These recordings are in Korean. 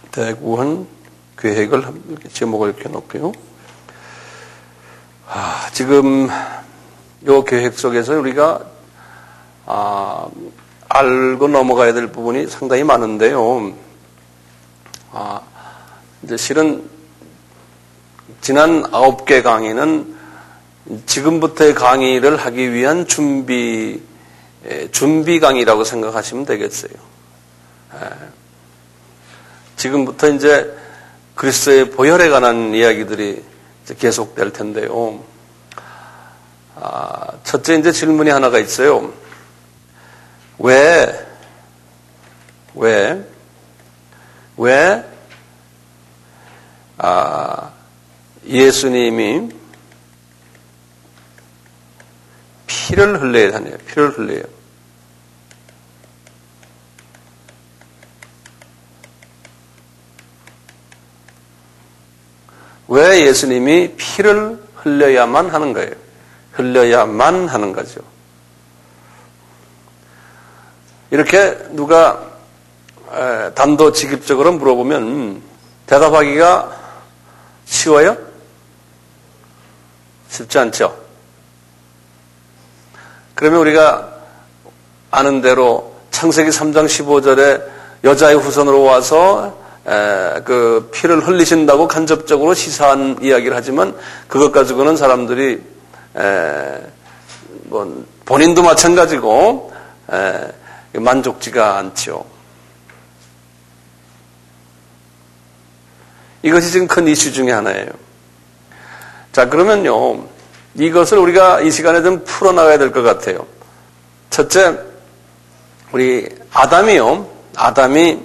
대구원 계획을 제목을 이렇게 놓고요. 지금 이 계획 속에서 우리가 알고 넘어가야 될 부분이 상당히 많은데요. 이제 실은 지난 9개 강의는 지금부터의 강의를 하기 위한 준비 강의라고 생각하시면 되겠어요. 지금부터 이제 그리스도의 보혈에 관한 이야기들이 이제 계속될 텐데요. 첫째 이제 질문이 하나가 있어요. 왜 예수님이 피를 흘려야 하네요. 피를 흘려요. 왜 예수님이 피를 흘려야만 하는 거예요? 흘려야만 하는 거죠. 이렇게 누가 단도직입적으로 물어보면 대답하기가 쉬워요? 쉽지 않죠? 그러면 우리가 아는 대로 창세기 3장 15절에 여자의 후손으로 와서 그 피를 흘리신다고 간접적으로 시사한 이야기를 하지만 그것 가지고는 사람들이 뭐 본인도 마찬가지고 만족지가 않죠. 이것이 지금 큰 이슈 중에 하나예요. 자, 그러면요, 이것을 우리가 이 시간에 좀 풀어나가야 될 것 같아요. 첫째, 우리 아담이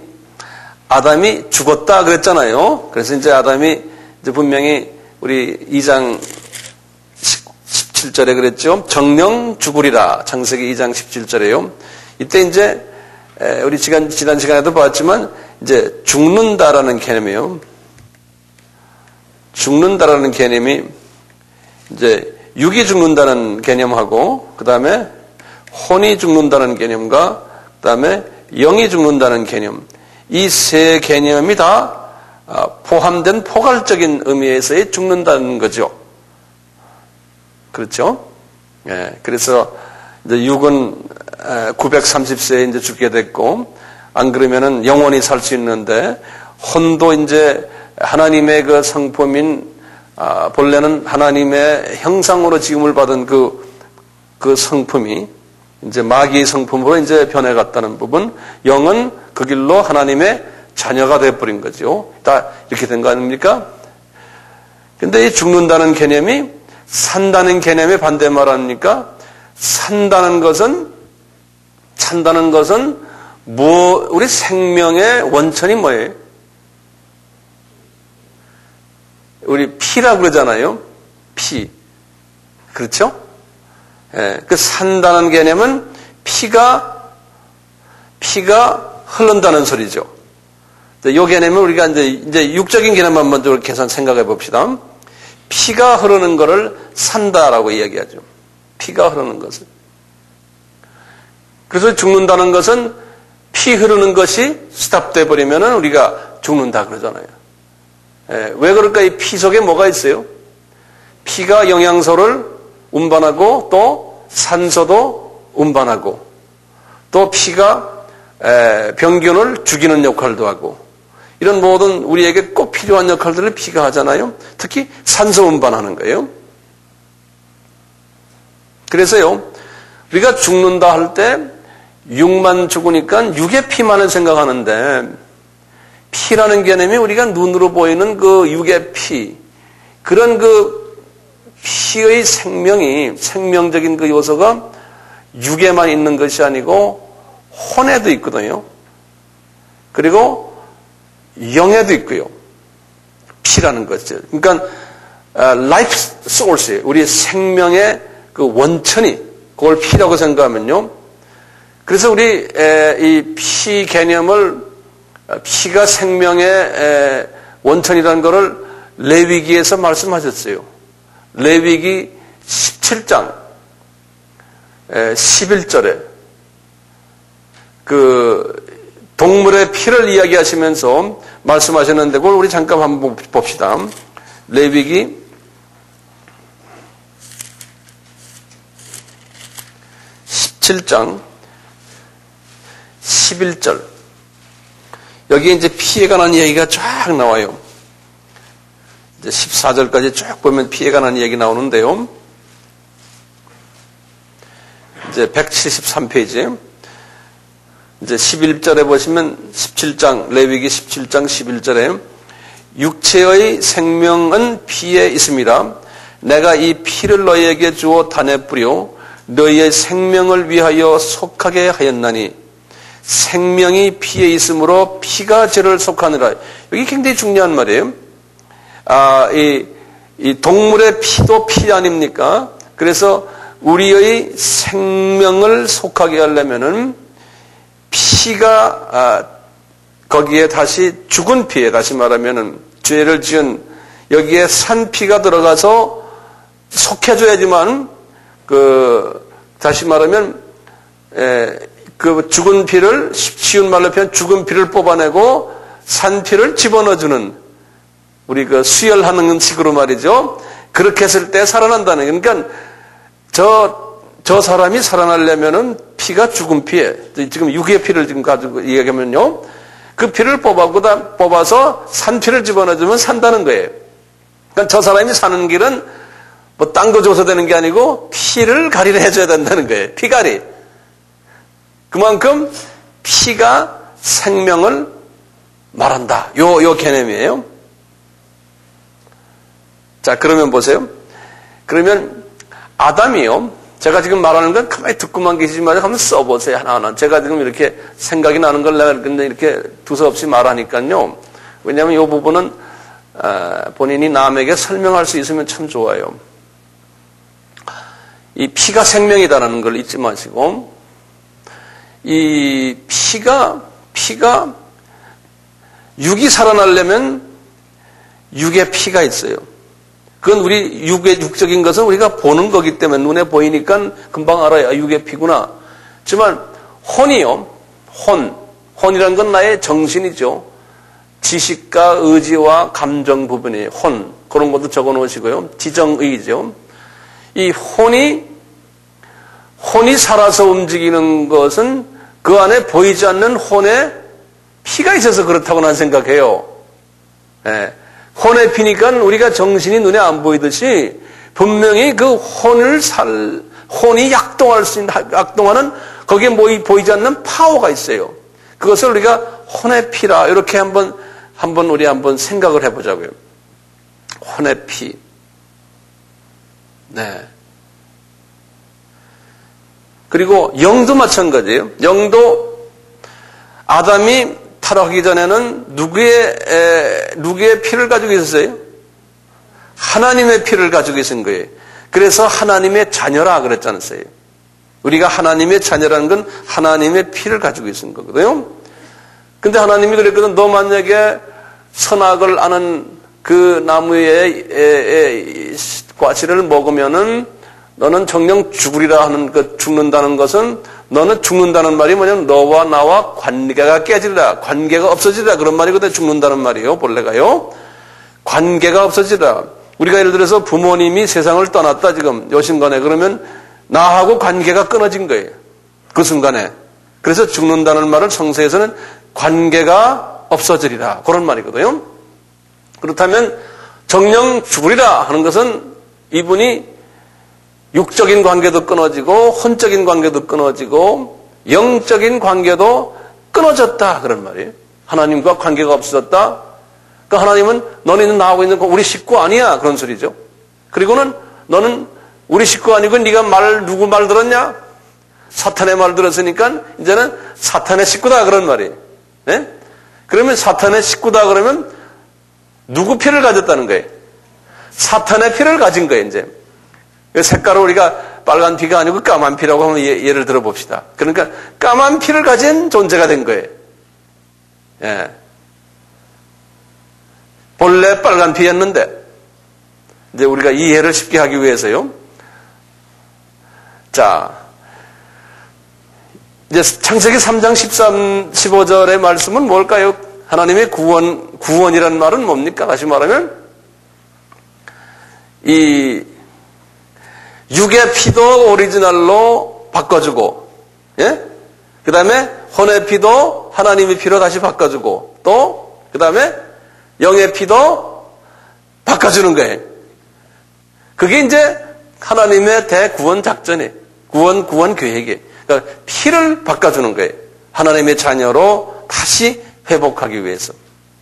죽었다 그랬잖아요. 그래서 이제 아담이 이제 분명히 우리 2장 17절에 그랬죠. 정령 죽으리라. 창세기 2장 17절에요. 이때 이제 우리 지난 시간에도 봤지만 이제 죽는다라는 개념이에요. 죽는다라는 개념이 이제 육이 죽는다는 개념하고 그 다음에 혼이 죽는다는 개념과 그 다음에 영이 죽는다는 개념, 이 세 개념이 다 포함된 포괄적인 의미에서의 죽는다는 거죠. 그렇죠? 예, 그래서 이제 육은 930세에 이제 죽게 됐고, 안 그러면은 영원히 살 수 있는데, 혼도 이제 하나님의 그 성품인, 본래는 하나님의 형상으로 지음을 받은 그 성품이 이제 마귀의 성품으로 이제 변해갔다는 부분, 영은 그 길로 하나님의 자녀가 되어버린 거죠. 다 이렇게 된 거 아닙니까? 근데 이 죽는다는 개념이 산다는 개념의 반대말 아닙니까? 산다는 것은 우리 생명의 원천이 뭐예요? 우리 피라고 그러잖아요. 피. 그렇죠? 예, 그 산다는 개념은 피가 흐른다는 소리죠. 이 개념은 우리가 이제 육적인 개념만 먼저 계산 생각해 봅시다. 피가 흐르는 것을 산다라고 이야기하죠. 피가 흐르는 것을. 그래서 죽는다는 것은 피 흐르는 것이 스탑돼 버리면은 우리가 죽는다 그러잖아요. 예, 왜 그럴까? 이 피 속에 뭐가 있어요? 피가 영양소를 운반하고 또 산소도 운반하고 또 피가 병균을 죽이는 역할도 하고 이런 모든 우리에게 꼭 필요한 역할들을 피가 하잖아요. 특히 산소 운반하는 거예요. 그래서요, 우리가 죽는다 할 때 육만 죽으니까 육의 피만을 생각하는데 피라는 개념이 우리가 눈으로 보이는 그 육의 피, 그런 그 피의 생명적인 그 요소가 육에만 있는 것이 아니고 혼에도 있거든요. 그리고 영에도 있고요. 피라는 것이죠. 그러니까 life source, 우리 생명의 그 원천이 그걸 피라고 생각하면요. 그래서 우리 이 피 개념을 피가 생명의 원천이라는 것을 레위기에서 말씀하셨어요. 레위기 17장 11절에 그 동물의 피를 이야기하시면서 말씀하셨는데 그걸 우리 잠깐 한번 봅시다. 레위기 17장 11절. 여기에 이제 피에 관한 이야기가 쫙 나와요. 이제 14절까지 쭉 보면 피에 관한 이야기 나오는데요. 이제 173페이지. 이제 11절에 보시면 17장, 레위기 17장 11절에 육체의 생명은 피에 있습니다. 내가 이 피를 너희에게 주어 단에 뿌려 너희의 생명을 위하여 속하게 하였나니 생명이 피에 있으므로 피가 죄를 속하느라. 여기 굉장히 중요한 말이에요. 이 동물의 피도 피 아닙니까? 그래서 우리의 생명을 속하게 하려면은 피가 거기에 다시 죽은 피에 다시 말하면은 죄를 지은 여기에 산 피가 들어가서 속해줘야지만 다시 말하면 그 죽은 피를 쉬운 말로 표현 죽은 피를 뽑아내고 산 피를 집어넣어주는 우리 그 수혈하는 식으로 말이죠. 그렇게 했을 때 살아난다는. 그러니까 저 사람이 살아나려면은 피가 죽은 피에 지금 육의 피를 지금 가지고 이야기하면요. 그 피를 뽑아서 산 피를 집어넣어주면 산다는 거예요. 그러니까 저 사람이 사는 길은 뭐 땅도 줘서 되는 게 아니고 피를 가리를 해줘야 된다는 거예요. 피가리. 그만큼 피가 생명을 말한다. 요 개념이에요. 자, 그러면 보세요. 그러면 아담이요. 제가 지금 말하는 건 가만히 듣고만 계시지 말고 한번 써보세요. 하나하나. 제가 지금 이렇게 생각이 나는 걸 내가 근데 이렇게 두서없이 말하니까요. 왜냐하면 이 부분은 본인이 남에게 설명할 수 있으면 참 좋아요. 이 피가 생명이다라는 걸 잊지 마시고 이 피가 육이 살아나려면 육에 피가 있어요. 그건 우리 육적인 것은 우리가 보는 거기 때문에 눈에 보이니까 금방 알아요. 육의 피구나. 하지만 혼이요. 혼이란 건 나의 정신이죠. 지식과 의지와 감정 부분이 혼. 그런 것도 적어 놓으시고요. 지정의죠. 이 혼이 살아서 움직이는 것은 그 안에 보이지 않는 혼에 피가 있어서 그렇다고 난 생각해요. 네. 혼의 피니까 우리가 정신이 눈에 안 보이듯이 분명히 그 혼이 약동하는 거기에 보이지 않는 파워가 있어요. 그것을 우리가 혼의 피라 이렇게 한번 우리 한번 생각을 해보자고요. 혼의 피. 네. 그리고 영도 마찬가지예요. 영도 아담이 타락하기 전에는 누구의 피를 가지고 있었어요? 하나님의 피를 가지고 있은 거예요. 그래서 하나님의 자녀라 그랬지 않았어요? 우리가 하나님의 자녀라는 건 하나님의 피를 가지고 있는 거거든요. 근데 하나님이 그랬거든. 너 만약에 선악을 아는 그 나무의 과실을 먹으면은 너는 정령 죽으리라 하는 것, 죽는다는 것은 너는 죽는다는 말이 뭐냐면 너와 나와 관계가 깨지리라. 관계가 없어지리라. 그런 말이거든요. 죽는다는 말이에요. 본래가요. 관계가 없어지리라. 우리가 예를 들어서 부모님이 세상을 떠났다 지금 요순간에 그러면 나하고 관계가 끊어진 거예요. 그 순간에. 그래서 죽는다는 말을 성서에서는 관계가 없어지리라. 그런 말이거든요. 그렇다면 정령 죽으리라 하는 것은 이분이 육적인 관계도 끊어지고 혼적인 관계도 끊어지고 영적인 관계도 끊어졌다 그런 말이에요. 하나님과 관계가 없어졌다. 그러니까 하나님은 너는 나하고 있는 거 우리 식구 아니야 그런 소리죠. 그리고는 너는 우리 식구 아니고 네가 누구 말 들었냐? 사탄의 말 들었으니까 이제는 사탄의 식구다 그런 말이에요. 네? 그러면 사탄의 식구다 그러면 누구 피를 가졌다는 거예요? 사탄의 피를 가진 거예요 이제. 색깔을 우리가 빨간 피가 아니고 까만 피라고 한번 예를 들어봅시다. 그러니까 까만 피를 가진 존재가 된 거예요. 예. 본래 빨간 피였는데 이제 우리가 이해를 쉽게 하기 위해서요. 자, 이제 창세기 3장 13, 15절의 말씀은 뭘까요? 하나님의 구원이라는 말은 뭡니까? 다시 말하면 이 육의 피도 오리지널로 바꿔주고, 예? 그 다음에 혼의 피도 하나님의 피로 다시 바꿔주고, 또 그 다음에 영의 피도 바꿔주는 거예요. 그게 이제 하나님의 대구원 작전이에요. 구원 계획이에요. 그러니까 피를 바꿔주는 거예요. 하나님의 자녀로 다시 회복하기 위해서.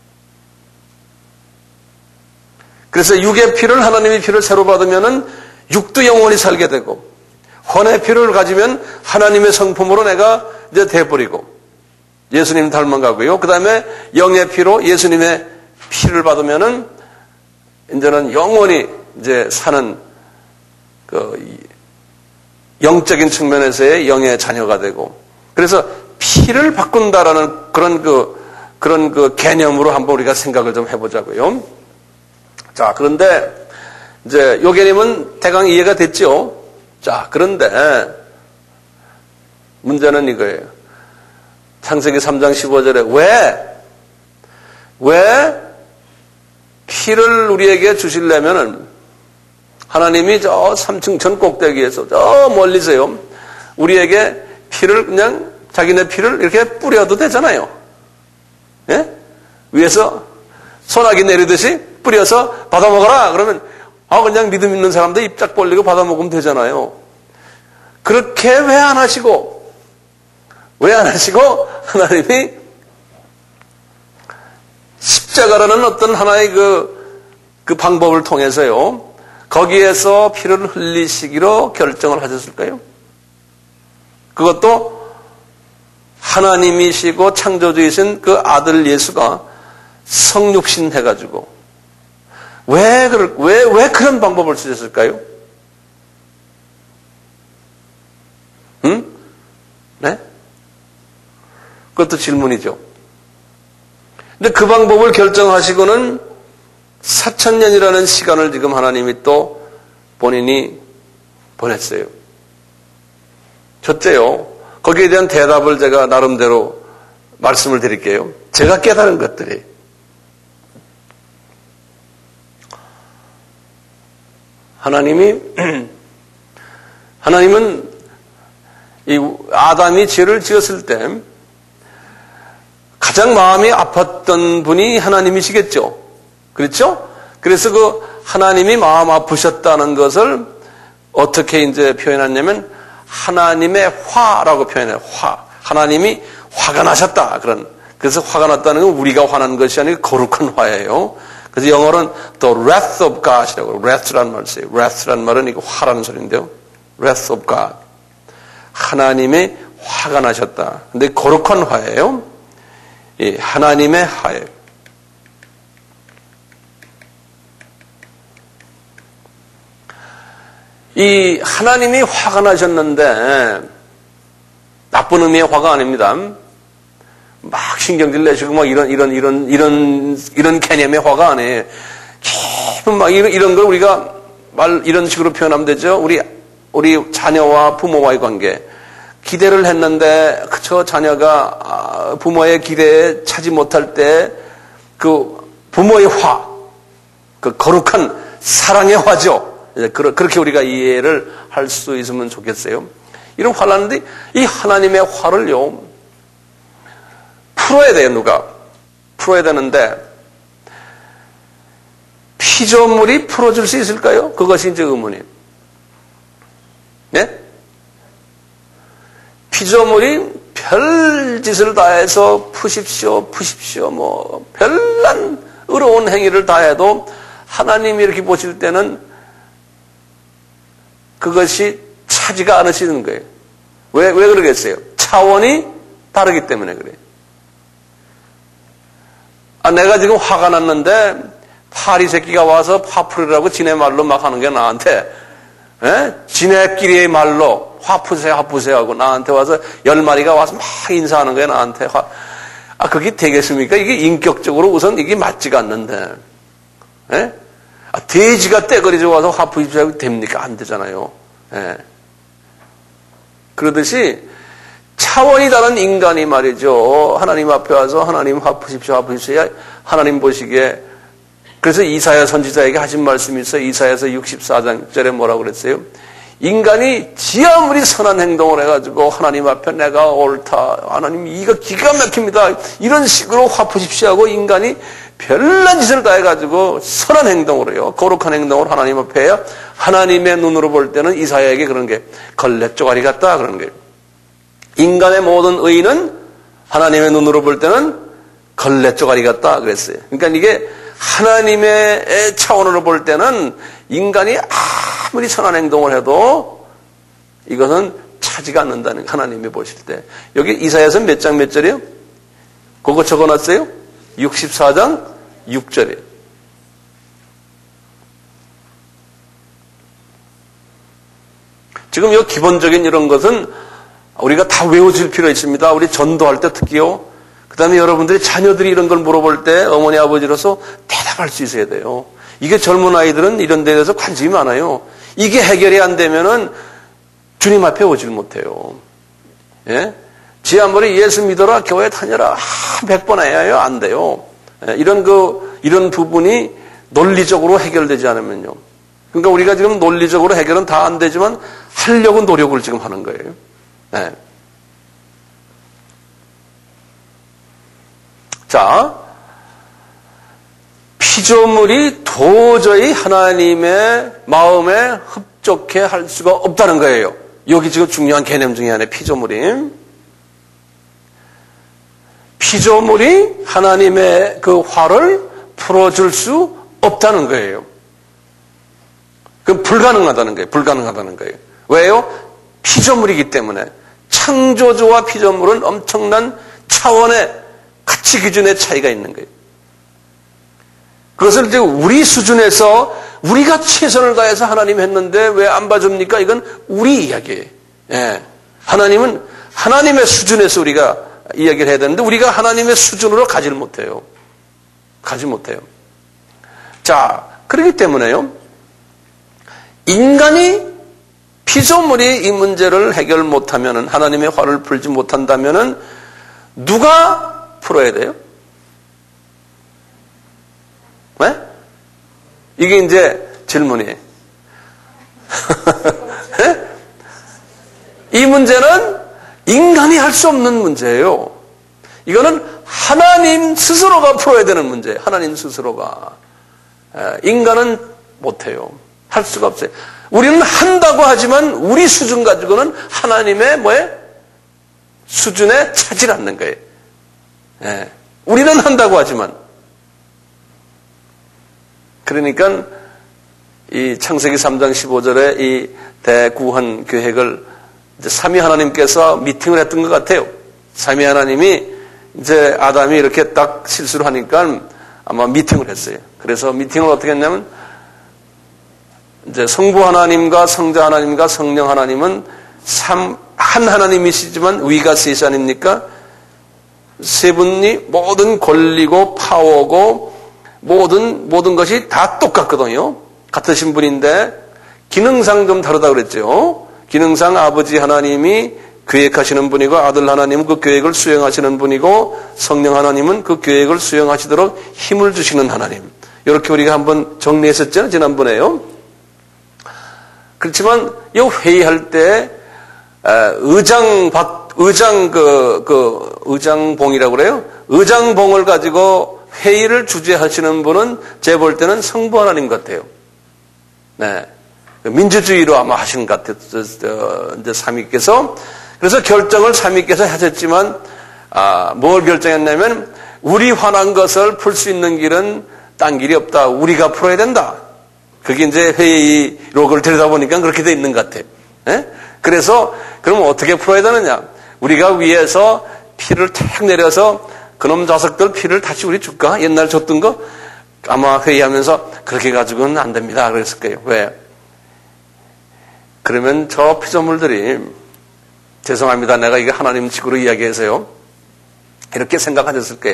그래서 육의 피를, 하나님의 피를 새로 받으면은 육도 영원히 살게 되고, 혼의 피를 가지면 하나님의 성품으로 내가 이제 돼버리고, 예수님 닮아가고요. 그 다음에 영의 피로 예수님의 피를 받으면은 이제는 영원히 이제 사는 그 영적인 측면에서의 영의 자녀가 되고, 그래서 피를 바꾼다라는 그런 그 개념으로 한번 우리가 생각을 좀 해보자고요. 자, 그런데 이제 요 개념은 대강 이해가 됐죠? 자, 그런데 문제는 이거예요. 창세기 3장 15절에 왜 피를 우리에게 주시려면은 하나님이 저 3층 전 꼭대기에서 저 멀리서요, 우리에게 피를 그냥 자기네 피를 이렇게 뿌려도 되잖아요. 예? 위에서 소나기 내리듯이 뿌려서 받아먹어라. 그러면 그냥 믿음 있는 사람들 입 쫙 벌리고 받아먹으면 되잖아요. 그렇게 왜 안 하시고 하나님이 십자가라는 어떤 하나의 그 방법을 통해서요, 거기에서 피를 흘리시기로 결정을 하셨을까요? 그것도 하나님이시고 창조주이신 그 아들 예수가 성육신 해가지고 왜 그런 방법을 쓰셨을까요? 네? 그것도 질문이죠. 근데 그 방법을 결정하시고는 4,000년이라는 시간을 지금 하나님이 또 본인이 보냈어요. 첫째요, 거기에 대한 대답을 제가 나름대로 말씀을 드릴게요. 제가 깨달은 것들이, 하나님은 이 아담이 죄를 지었을 때 가장 마음이 아팠던 분이 하나님이시겠죠. 그렇죠? 그래서 그 하나님이 마음 아프셨다는 것을 어떻게 이제 표현하냐면 하나님의 화라고 표현해요. 하나님이 화가 나셨다. 그래서 화가 났다는 건 우리가 화난 것이 아니고 거룩한 화예요. 그래서 영어로는 the wrath of God이라고, wrath라는 말을 써요. wrath라는 말은 이거 화라는 소리인데요. wrath of God. 하나님의 화가 나셨다. 근데 거룩한 화예요. 이 하나님의 화예요. 이 하나님이 화가 나셨는데 나쁜 의미의 화가 아닙니다. 막 신경질 내시고 막 이런 개념의 화가 아니에요. 깊은 막 이런 걸 우리가 이런 식으로 표현하면 되죠. 우리 자녀와 부모와의 관계. 기대를 했는데 그저 자녀가 부모의 기대에 차지 못할 때 그 부모의 화, 그 거룩한 사랑의 화죠. 그렇게 우리가 이해를 할 수 있으면 좋겠어요. 이런 화를 하는데 이 하나님의 화를요, 풀어야 돼요. 누가 풀어야 되는데 피조물이 풀어줄 수 있을까요? 그것이 이제 의문이에요. 네? 피조물이 별짓을 다해서 푸십시오 뭐 별난 의로운 행위를 다해도 하나님이 이렇게 보실 때는 그것이 차지가 않으시는 거예요. 왜 그러겠어요? 차원이 다르기 때문에 그래요. 내가 지금 화가 났는데 파리 새끼가 와서 파풀이라고 지네 말로 막 하는 게 나한테, 지네끼리의 말로 화푸세요 하고 나한테 와서 10마리가 와서 막 인사하는 거예요, 나한테. 그게 되겠습니까? 이게 인격적으로 우선 이게 맞지가 않는데. 돼지가 떼거리져 와서 화푸십시오 됩니까? 안 되잖아요. 그러듯이 차원이 다른 인간이 말이죠. 하나님 앞에 와서 하나님 화푸십시오, 화푸십시오. 하나님 보시기에. 그래서 이사야 선지자에게 하신 말씀이 있어요. 이사야서 64장절에 뭐라고 그랬어요? 인간이 지 아무리 선한 행동을 해가지고 하나님 앞에 내가 옳다. 하나님 이거 기가 막힙니다. 이런 식으로 화푸십시오 하고 인간이 별난 짓을 다 해가지고 선한 행동으로요. 거룩한 행동으로 하나님 앞에 해야 하나님의 눈으로 볼 때는 이사야에게 그런 게 걸레 쪼가리 같다 그러는 거예요. 인간의 모든 의는 하나님의 눈으로 볼 때는 걸레 쪼가리 같다 그랬어요. 그러니까 이게 하나님의 차원으로 볼 때는 인간이 아무리 선한 행동을 해도 이것은 차지가 않는다는 하나님이 보실 때. 여기 이사야서 몇 장 몇 절이요? 그거 적어놨어요? 64장 6절이에요. 지금 이 기본적인 이런 것은 우리가 다 외워질 필요 있습니다. 우리 전도할 때 특히요. 그 다음에 여러분들이 자녀들이 이런 걸 물어볼 때 어머니 아버지로서 대답할 수 있어야 돼요. 이게 젊은 아이들은 이런 데에 대해서 관심이 많아요. 이게 해결이 안 되면은 주님 앞에 오질 못해요. 예? 지 아무리 예수 믿어라, 교회 다녀라, 100번 해야 해요. 안 돼요. 예? 이런 부분이 논리적으로 해결되지 않으면요. 그러니까 우리가 지금 논리적으로 해결은 다 안 되지만 하려고 노력을 지금 하는 거예요. 예. 자, 피조물이 도저히 하나님의 마음에 흡족해 할 수가 없다는 거예요. 여기 지금 중요한 개념 중에 하나의 피조물이 하나님의 그 화를 풀어줄 수 없다는 거예요. 그건 불가능하다는 거예요. 왜요? 피조물이기 때문에. 창조주와 피조물은 엄청난 차원의 가치 기준의 차이가 있는 거예요. 그것을 이제 우리 수준에서 우리가 최선을 다해서 하나님 했는데 왜 안 봐줍니까? 이건 우리 이야기예요. 예. 하나님은 하나님의 수준에서 우리가 이야기를 해야 되는데 우리가 하나님의 수준으로 가지를 못해요. 가지 못해요. 자, 그렇기 때문에요. 인간이 피조물이 이 문제를 해결 못하면은 하나님의 화를 풀지 못한다면은 누가 풀어야 돼요? 네? 이게 이제 질문이에요. 네? 이 문제는 인간이 할 수 없는 문제예요. 이거는 하나님 스스로가 풀어야 되는 문제예요. 하나님 스스로가. 인간은 못해요. 할 수가 없어요. 우리는 한다고 하지만 우리 수준 가지고는 하나님의 수준에 차질 않는 거예요. 예. 우리는 한다고 하지만. 그러니까 이 창세기 3장 15절에 이 대구원 계획을 이제 삼위 하나님께서 미팅을 했던 것 같아요. 삼위 하나님이 이제 아담이 이렇게 딱 실수를 하니까 아마 미팅을 했어요. 그래서 미팅을 어떻게 했냐면 이제 성부 하나님과 성자 하나님과 성령 하나님은 한 하나님이시지만 위가 셋이 아닙니까? 세 분이 모든 권리고 파워고 모든 것이 다 똑같거든요. 같으신 분인데 기능상 좀 다르다고 그랬죠. 기능상 아버지 하나님이 계획하시는 분이고 아들 하나님은 그 계획을 수행하시는 분이고 성령 하나님은 그 계획을 수행하시도록 힘을 주시는 하나님. 이렇게 우리가 한번 정리했었잖아요. 지난번에요. 그렇지만 이 회의할 때 의장봉이라고 그래요. 의장봉을 가지고 회의를 주재하시는 분은 제가 볼 때는 성부 하나님 같아요. 네. 민주주의로 아마 하시는 것 같아요. 이제 삼위께서. 그래서 결정을 삼위께서 하셨지만, 뭘 결정했냐면, 우리 화난 것을 풀 수 있는 길은 딴 길이 없다. 우리가 풀어야 된다. 그게 이제 회의록을 들여다보니까 그렇게 돼 있는 것 같아요. 네? 그래서, 그럼 어떻게 풀어야 되느냐? 우리가 위에서 피를 탁 내려서 그놈 자석들 피를 다시 우리 줄까? 옛날 줬던 거? 아마 회의하면서 그렇게 가지고는 안 됩니다. 그랬을 거예요. 왜? 그러면 저 피조물들이 죄송합니다. 내가 이게 하나님 식으로 이야기해서요. 이렇게 생각하셨을 거예요.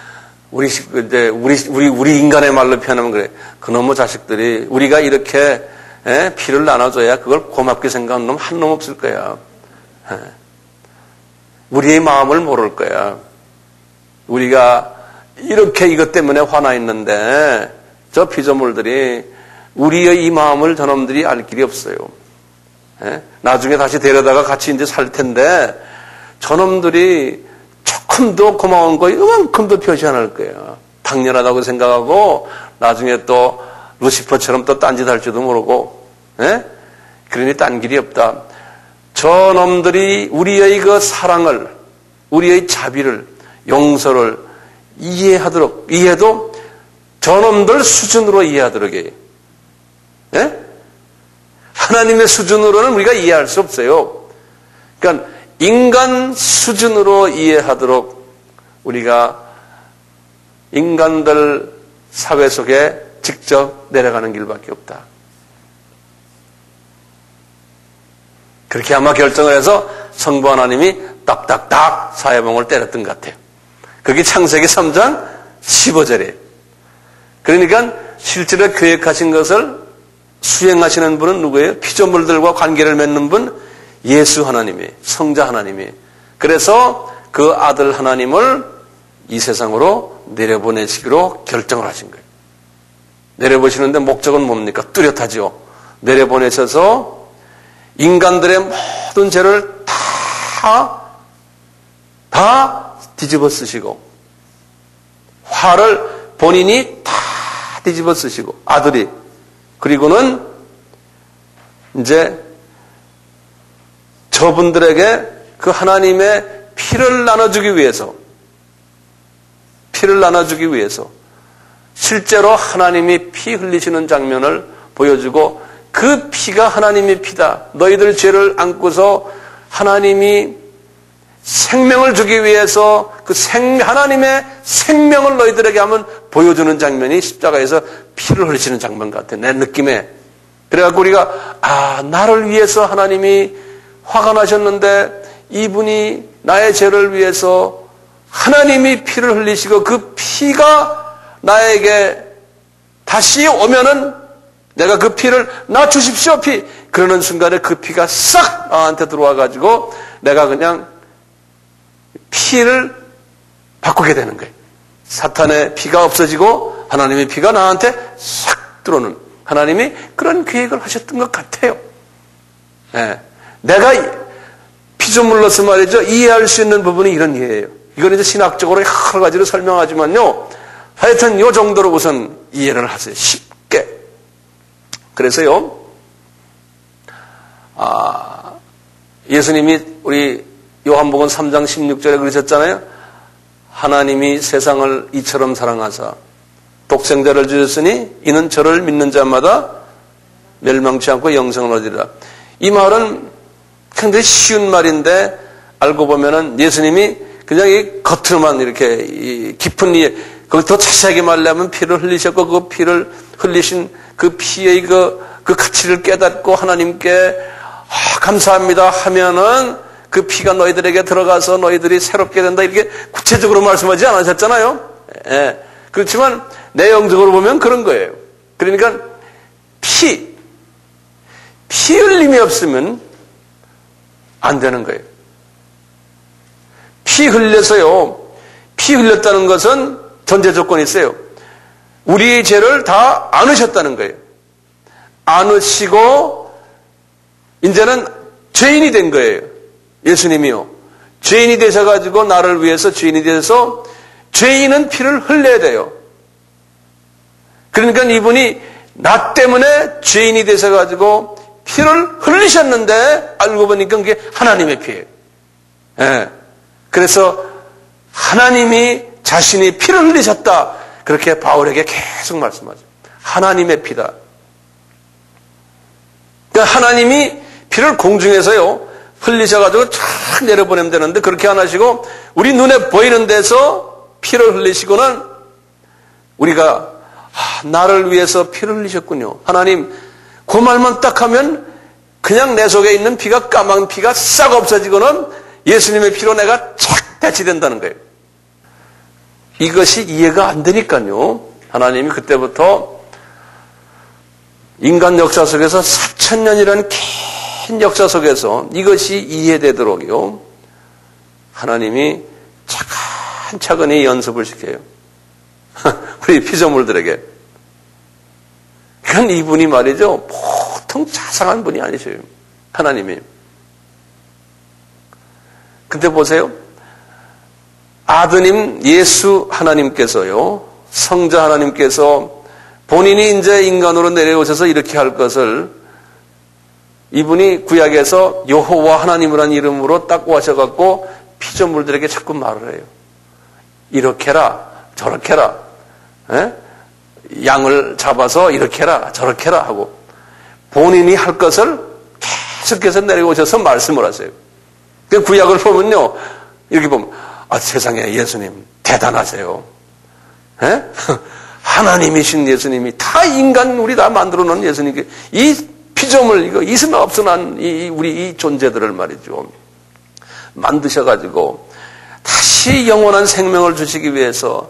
우리 인간의 말로 표현하면 그래. 그놈의 자식들이 우리가 이렇게 피를 나눠줘야 그걸 고맙게 생각하는 놈 한 놈 없을 거야. 우리의 마음을 모를 거야. 우리가 이렇게 이것 때문에 화나 있는데 저 피조물들이 우리의 이 마음을 저놈들이 알 길이 없어요. 나중에 다시 데려다가 같이 이제 살 텐데 저놈들이 조금 더 고마운 거 이만큼 더 표시 안 할 거예요. 당연하다고 생각하고 나중에 또 루시퍼처럼 또 딴짓 할지도 모르고, 그러니 딴 길이 없다. 저놈들이 우리의 그 사랑을, 우리의 자비를, 용서를 이해도 저놈들 수준으로 이해하도록 해요. 하나님의 수준으로는 우리가 이해할 수 없어요. 그러니까 인간 수준으로 이해하도록 우리가 인간들 사회 속에 직접 내려가는 길밖에 없다. 그렇게 아마 결정을 해서 성부 하나님이 딱딱딱 사회봉을 때렸던 것 같아요. 그게 창세기 3장 15절이에요. 그러니까 실제로 계획하신 것을 수행하시는 분은 누구예요? 피조물들과 관계를 맺는 분 예수 하나님이, 성자 하나님이. 그래서 그 아들 하나님을 이 세상으로 내려보내시기로 결정을 하신 거예요. 내려보시는데 목적은 뭡니까? 뚜렷하죠. 내려보내셔서 인간들의 모든 죄를 다 뒤집어 쓰시고 화를 본인이 다 뒤집어 쓰시고 아들이 그리고는 이제 저분들에게 그 하나님의 피를 나눠주기 위해서 실제로 하나님이 피 흘리시는 장면을 보여주고 그 피가 하나님의 피다. 너희들 죄를 안고서 하나님이 생명을 주기 위해서 그 하나님의 생명을 너희들에게 한번 보여주는 장면이 십자가에서 피를 흘리시는 장면 같아. 내 느낌에. 그래갖고 우리가 나를 위해서 하나님이 화가 나셨는데 이분이 나의 죄를 위해서 하나님이 피를 흘리시고 그 피가 나에게 다시 오면은 내가 그 피를 나 주십시오 피. 그러는 순간에 그 피가 싹 나한테 들어와가지고 내가 그냥 피를 바꾸게 되는 거예요. 사탄의 피가 없어지고 하나님의 피가 나한테 싹 들어오는 하나님이 그런 계획을 하셨던 것 같아요. 내가 피조물로서 말이죠. 이해할 수 있는 부분이 이런 이해예요. 이건 이제 신학적으로 여러 가지로 설명하지만요. 하여튼 이 정도로 우선 이해를 하세요. 쉽게. 그래서요. 예수님이 우리 요한복음 3장 16절에 그러셨잖아요. 하나님이 세상을 이처럼 사랑하사 독생자를 주셨으니 이는 저를 믿는 자마다 멸망치 않고 영생을 얻으리라. 이 말은 굉장히 쉬운 말인데 알고 보면은 예수님이 그냥 이 겉으로만 이렇게 깊은 이해, 거기 더 자세하게 말하면 피를 흘리셨고 그 피를 흘리신 그 피의 그 가치를 깨닫고 하나님께 감사합니다 하면은 그 피가 너희들에게 들어가서 너희들이 새롭게 된다 이렇게 구체적으로 말씀하지 않으셨잖아요. 그렇지만 내용적으로 보면 그런 거예요. 그러니까 피 흘림이 없으면 안 되는 거예요. 피 흘려서요. 피 흘렸다는 것은 전제 조건이 있어요. 우리의 죄를 다 안으셨다는 거예요. 안으시고 이제는 죄인이 된 거예요. 예수님이요. 죄인이 되셔가지고 나를 위해서 죄인이 되셔서 죄인은 피를 흘려야 돼요. 그러니까 이분이 나 때문에 죄인이 되셔가지고 피를 흘리셨는데 알고 보니까 그게 하나님의 피예요. 그래서 하나님이 자신이 피를 흘리셨다. 그렇게 바울에게 계속 말씀하죠. 하나님의 피다. 그러니까 하나님이 피를 공중에서요. 흘리셔가지고 쫙 내려보내면 되는데 그렇게 안 하시고 우리 눈에 보이는 데서 피를 흘리시고는 우리가 나를 위해서 피를 흘리셨군요. 하나님 그 말만 딱 하면 그냥 내 속에 있는 피가 까만 피가 싹 없어지고는 예수님의 피로 내가 착 대치된다는 거예요. 이것이 이해가 안 되니까요. 하나님이 그때부터 인간 역사 속에서 4000년이라는 긴 역사 속에서 이것이 이해되도록요. 하나님이 차근차근히 연습을 시켜요. 우리 피조물들에게. 그러니까 이분이 말이죠, 보통 자상한 분이 아니셔요. 하나님이. 근데 보세요. 아드님 예수 하나님께서요, 성자 하나님께서 본인이 이제 인간으로 내려오셔서 이렇게 할 것을 이분이 구약에서 여호와 하나님이라는 이름으로 딱 오셔갖고 피조물들에게 자꾸 말을 해요. 이렇게 해라, 저렇게 해라. 에? 양을 잡아서 이렇게 해라, 저렇게 해라 하고 본인이 할 것을 계속해서 내려오셔서 말씀을 하세요. 그 구약을 보면요, 이렇게 보면 세상에 예수님 대단하세요. 에? 하나님이신 예수님이 다 인간 우리 다 만들어 놓은 예수님, 이 피조물 이거 있으나 없으나 우리 이 존재들을 말이죠, 만드셔가지고 다시 영원한 생명을 주시기 위해서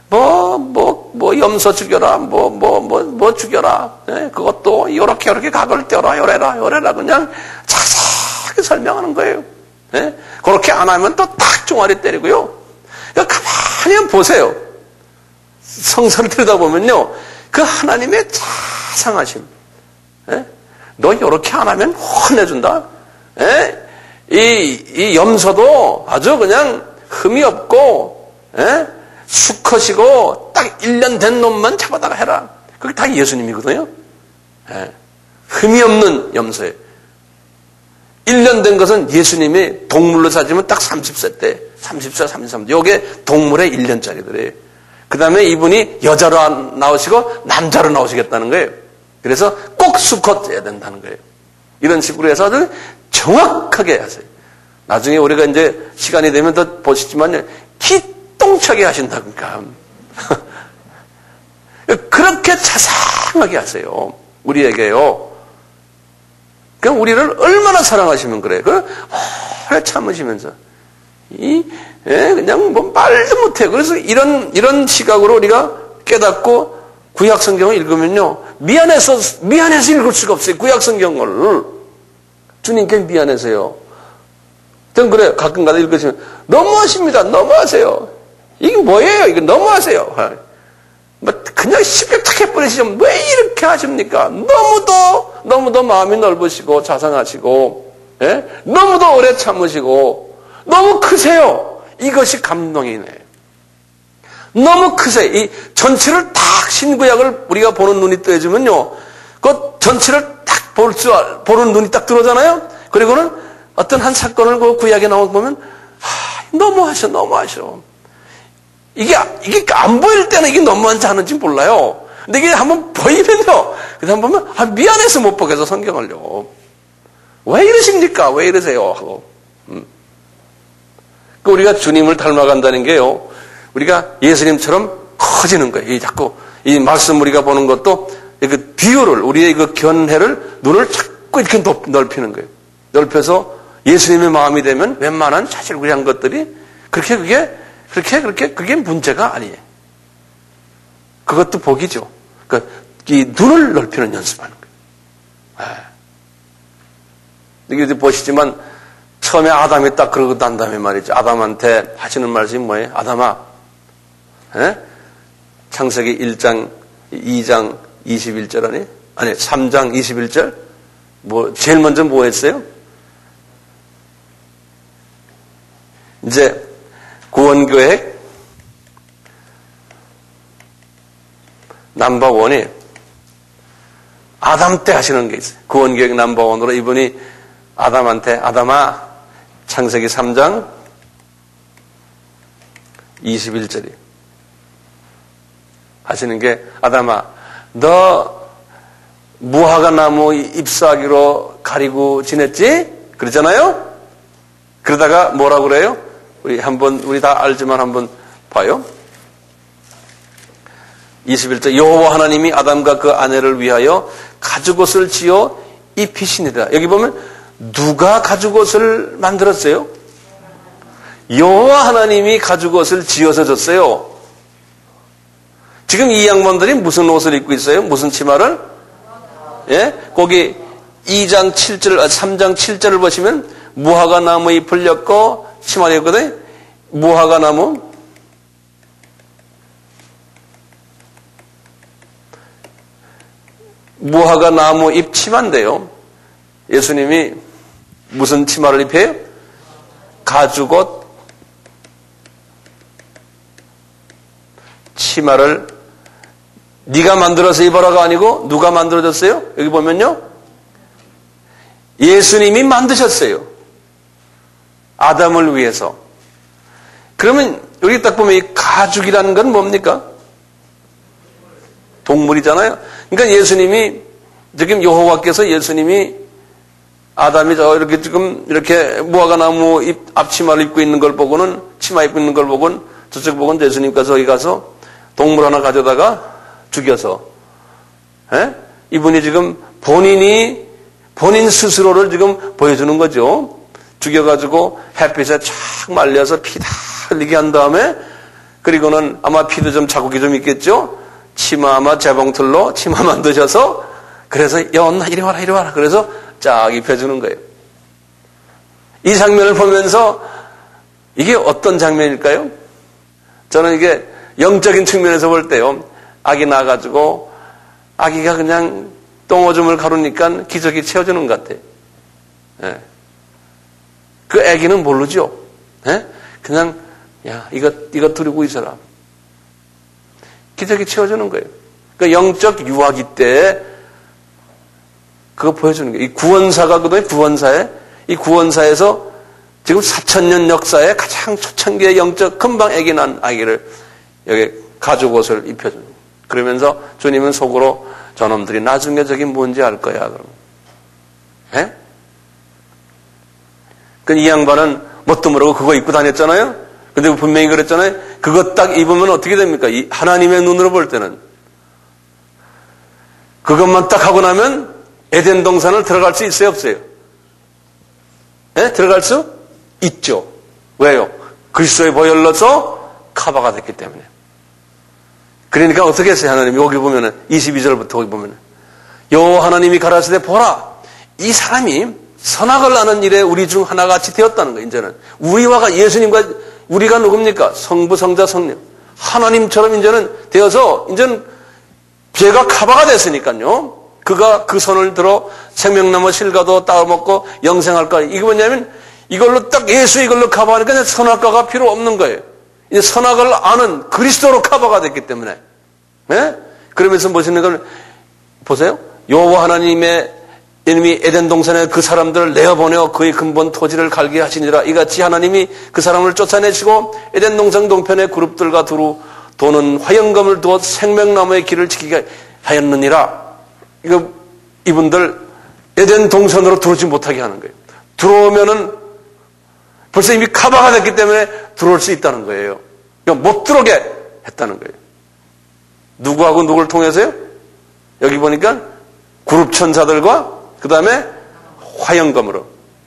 염소 죽여라, 죽여라. 네? 그것도 요렇게 각을 떼어라, 요래라. 그냥 자세하게 설명하는 거예요. 네? 그렇게 안 하면 또 딱 종아리 때리고요. 그러니까 가만히 한번 보세요. 성서를 들여다보면요, 그 하나님의 자상하심. 네? 너 요렇게 안 하면 혼내준다. 네? 이 염소도 아주 그냥 흠이 없고, 네? 수컷이고 딱 1년 된 놈만 잡아다가 해라. 그게 다 예수님이거든요. 예. 흠이 없는 염소예요. 1년 된 것은 예수님이 동물로 따지면 딱 30세 때, 30세, 33세. 요게 동물의 1년짜리들이에요. 그 다음에 이분이 여자로 나오시고 남자로 나오시겠다는 거예요. 그래서 꼭 수컷해야 된다는 거예요. 이런 식으로 해서 아주 정확하게 하세요. 나중에 우리가 이제 시간이 되면 더 보시지만 기똥차게 하신다니까. 그렇게 자상하게 하세요. 우리에게요. 그냥 우리를 얼마나 사랑하시면 그래요. 오래 참으시면서. 그냥 말도 못해요. 그래서 이런 시각으로 우리가 깨닫고 구약 성경을 읽으면요, 미안해서 읽을 수가 없어요. 구약 성경을. 주님께 미안해서요. 전 그래요. 가끔가다 읽으시면 너무하십니다. 너무하세요. 이게 뭐예요? 이거 너무하세요. 그냥 쉽게 탁 해버리시면 왜 이렇게 하십니까? 너무도 마음이 넓으시고 자상하시고, 예? 너무도 오래 참으시고, 너무 크세요. 이것이 감동이네. 너무 크세요. 이 전체를 딱 신구약을 우리가 보는 눈이 떠져면요, 그 전체를 딱 보는 눈이 딱 들어오잖아요. 그리고는 어떤 한 사건을 그 구약에 보면 너무하셔. 이게 안 보일 때는 이게 너무한지 하는지 몰라요. 근데 이게 한번 보이면요, 그 다음 보면 미안해서 못 보겠어, 성경을요. 왜 이러십니까? 왜 이러세요? 하고. 우리가 주님을 닮아간다는 게요, 우리가 예수님처럼 커지는 거예요. 자꾸 이 말씀 우리가 보는 것도 그 비율을, 우리의 그 견해를, 눈을 자꾸 이렇게 넓히는 거예요. 넓혀서 예수님의 마음이 되면 웬만한 자질구레한 것들이 그게 문제가 아니에요. 그것도 복이죠. 그러니까 이 눈을 넓히는 연습하는 거예요. 이게 보시지만 처음에 아담이 딱 그러고 난 다음에 말이죠. 아담한테 하시는 말씀이 뭐예요? 아담아, 창세기 1장, 2장 21절 아니 3장 21절? 제일 먼저 뭐 했어요? 이제 구원계획 넘버원이 아담 때 하시는 게 있어요. 구원계획 넘버원으로 이분이 아담한테, 아담아, 창세기 3장 21절이 하시는 게, 아담아, 너 무화과 나무 잎사귀로 가리고 지냈지? 그러잖아요? 그러다가 뭐라고 그래요? 우리 다 알지만 한번 봐요. 21절, 여호와 하나님이 아담과 그 아내를 위하여 가죽옷을 지어 입히시니라. 여기 보면 누가 가죽옷을 만들었어요? 여호와 하나님이 가죽옷을 지어서 줬어요. 지금 이 양반들이 무슨 옷을 입고 있어요? 무슨 치마를? 예? 거기 3장 7절을 보시면 무화과 나무 잎을 엮고 치마를 입거든. 무화과 나무. 무화과 나무 잎 치마인데요. 예수님이 무슨 치마를 입혀요? 가죽옷 치마를 네가 만들어서 입어라가 아니고 누가 만들어줬어요? 여기 보면요. 예수님이 만드셨어요. 아담을 위해서. 그러면 여기 딱 보면 이 가죽이라는 건 뭡니까? 동물이잖아요. 그러니까 예수님이 지금 여호와께서 예수님이 아담이 이렇게 지금 이렇게 무화과 나무 앞치마를 입고 있는 걸 보고는 치마 입고 있는 걸 보고는 저쪽 보고는 예수님께서 여기 가서 동물 하나 가져다가 죽여서 이분이 지금 본인 스스로를 지금 보여주는 거죠. 죽여가지고 햇빛에 쫙 말려서 피 다 흘리게 한 다음에 그리고는 아마 피도 좀 자국이 좀 있겠죠. 치마 아마 재봉틀로 치마 만드셔서 그래서 여언나 이리 와라 그래서 쫙 입혀주는 거예요. 이 장면을 보면서 이게 어떤 장면일까요? 저는 이게 영적인 측면에서 볼 때요. 아기 낳아가지고 아기가 그냥 똥오줌을 가루니까 기저귀 채워주는 것 같아요. 예. 그 아기는 모르죠. 예? 그냥 야 이거 두르고 있어라. 기저귀 채워주는 거예요. 그 영적 유아기 때 그거 보여주는 거예요. 이 구원사가거든요. 이 구원사에서 지금 4,000년 역사에 가장 초창기의 영적 금방 아기 난 아기를 여기 가죽옷을 입혀주는 거예요. 그러면서 주님은 속으로 저놈들이 나중에 저기 뭔지 알 거야. 그러면. 예? 그 이 양반은 뭣도 모르고 그거 입고 다녔잖아요. 근데 분명히 그랬잖아요. 그거 딱 입으면 어떻게 됩니까? 이 하나님의 눈으로 볼 때는 그것만 딱 하고 나면 에덴 동산을 들어갈 수 있어요, 없어요? 예? 들어갈 수 있죠. 왜요? 그리스도의 보혈로서 커버가 됐기 때문에. 그러니까 어떻게 했어요, 하나님이? 여기 보면은 22절부터 거기 보면은 요 하나님이 가라사대 보라, 이 사람이 선악을 아는 일에 우리 중 하나같이 되었다는 거예요. 이제는 우리와 예수님과 우리가 누굽니까? 성부, 성자, 성령 하나님처럼 이제는 되어서 이제는 죄가 커버가 됐으니까요. 그가 그 손을 들어 생명나무 실과도 따먹고 영생할까. 이게 뭐냐면 이걸로 딱 예수 이걸로 커버하니까 선악과가 필요 없는 거예요. 이제 선악을 아는 그리스도로 커버가 됐기 때문에. 네? 그러면서 멋있는 걸 보세요. 여호와 하나님의 이놈이 에덴 동산에 그 사람들을 내어보내어 그의 근본 토지를 갈게 하시니라. 이같이 하나님이 그 사람을 쫓아내시고 에덴 동산 동편의 그룹들과 두루 도는 화영검을 두어 생명나무의 길을 지키게 하였느니라. 이분들 에덴 동산으로 들어오지 못하게 하는 거예요. 들어오면은 벌써 이미 커버가 됐기 때문에 들어올 수 있다는 거예요. 그러니까 못 들어오게 했다는 거예요. 누구하고 누구를 통해서요? 여기 보니까 그룹 천사들과 그 다음에 화영검으로.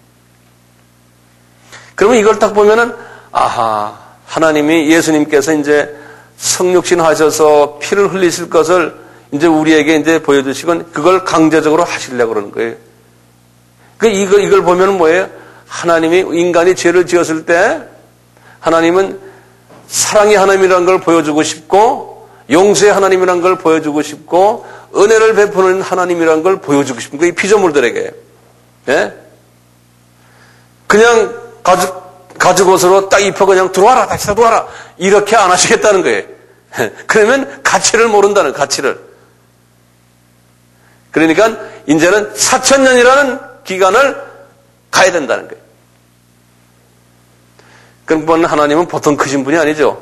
그러면 이걸 딱 보면은 아하, 하나님이 예수님께서 이제 성육신 하셔서 피를 흘리실 것을 이제 우리에게 이제 보여주시건 그걸 강제적으로 하시려고 그러는 거예요. 이걸 보면은 뭐예요? 하나님이 인간이 죄를 지었을 때 하나님은 사랑의 하나님이라는 걸 보여주고 싶고 용서의 하나님이라는 걸 보여주고 싶고 은혜를 베푸는 하나님이라는 걸 보여주고 싶은 거예요. 이 피조물들에게. 예? 그냥 가죽옷으로 딱 입혀 그냥 들어와라, 다시 들어와라. 이렇게 안 하시겠다는 거예요. 그러면 가치를 모른다는 가치를. 그러니까 이제는 4,000년이라는 기간을 가야 된다는 거예요. 그럼 하나님은 보통 크신 분이 아니죠.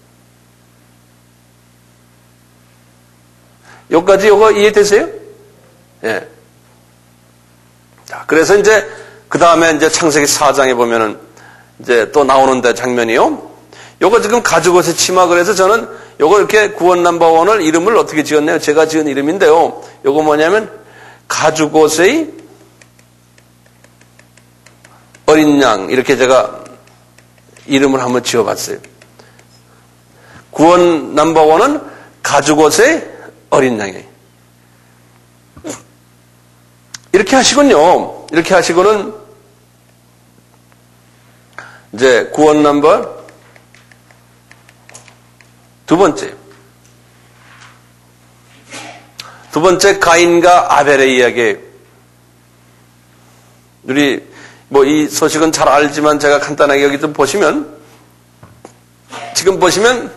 여기까지 요거 이해되세요? 예. 자, 그래서 이제 그 다음에 이제 창세기 4장에 보면은 이제 또 나오는데 장면이요. 요거 지금 가죽옷의 치마. 그래서 저는 요거 이렇게 구원 넘버원을 이름을 어떻게 지었나요? 제가 지은 이름인데요. 요거 뭐냐면 가죽옷의 어린 양, 이렇게 제가 이름을 한번 지어봤어요. 구원 넘버원은 가죽옷의 어린 양이에요. 이렇게 하시군요. 이렇게 하시고는 이제 구원 넘버 두 번째 가인과 아벨의 이야기예요. 우리 이 소식은 잘 알지만 제가 간단하게 여기 좀 보시면, 지금 보시면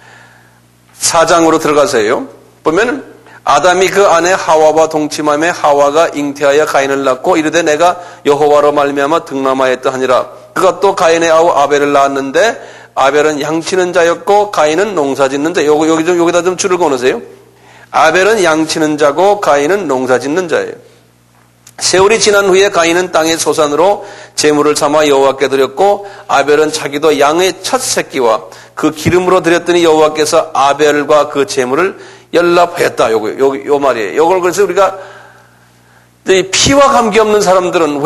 4장으로 들어가세요. 보면 아담이 그 아내 하와와 동침함에 하와가 잉태하여 가인을 낳고 이르되 내가 여호와로 말미암아 등남하였다 하니라. 그가 또 가인의 아우 아벨을 낳았는데 아벨은 양치는 자였고 가인은 농사짓는 자. 여기다 좀 줄을 그어놓으세요. 아벨은 양치는 자고 가인은 농사짓는 자예요. 세월이 지난 후에 가인은 땅의 소산으로 제물을 삼아 여호와께 드렸고 아벨은 자기도 양의 첫 새끼와 그 기름으로 드렸더니 여호와께서 아벨과 그 제물을 연락하였다. 요 말이에요. 요걸 그래서 우리가 피와 관계없는 사람들은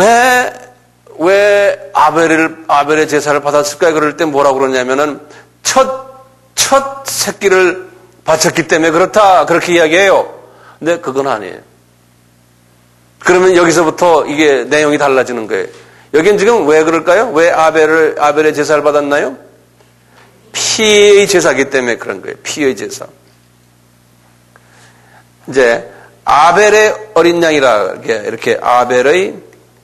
왜 아벨의 제사를 받았을까요? 그럴 때 뭐라고 그러냐면은 첫 새끼를 바쳤기 때문에 그렇다. 그렇게 이야기해요. 근데 그건 아니에요. 그러면 여기서부터 이게 내용이 달라지는 거예요. 여긴 지금 왜 그럴까요? 왜 아벨의 제사를 받았나요? 피의 제사이기 때문에 그런 거예요. 피의 제사. 이제 아벨의 어린 양이라 이렇게 아벨의